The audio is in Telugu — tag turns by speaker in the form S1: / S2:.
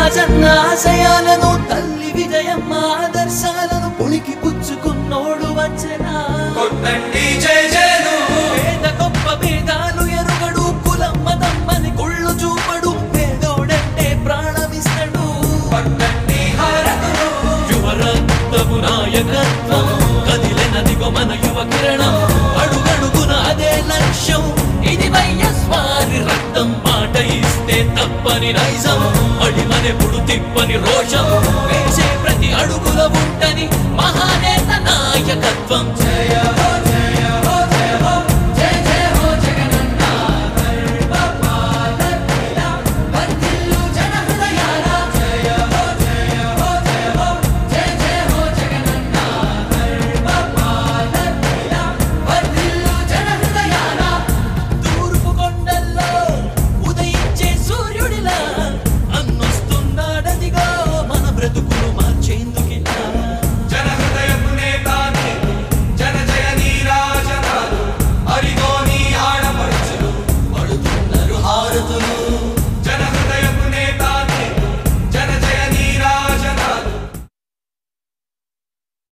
S1: రాజన్న ఆశయాలను తల్లి విజయమ్మ ఆదర్శాలను పులికి పుచ్చుకున్నోడు వచ్చనా
S2: కొట్టండి జై జయను
S1: పేద గొప్ప భేదాలు ఎరుగడు కులం మతమ్మని కుళ్ళు చూపడు పేదోడంటే ప్రాణమిస్తడు
S2: కొట్టండి హారతులు
S1: యువరక్తపు నాయకత్వం కదిలెనదిగో మన యువ కిరణం అడుగడుగున అదే లక్ష్యం ఇది వైఎస్వారి రక్తం మాట ఇస్తే తప్పని నైజం అడిమనెప్పుడు తిప్పని రోషం వేసే ప్రతి అడుగుల ఉంటని మహానేత నాయకత్వం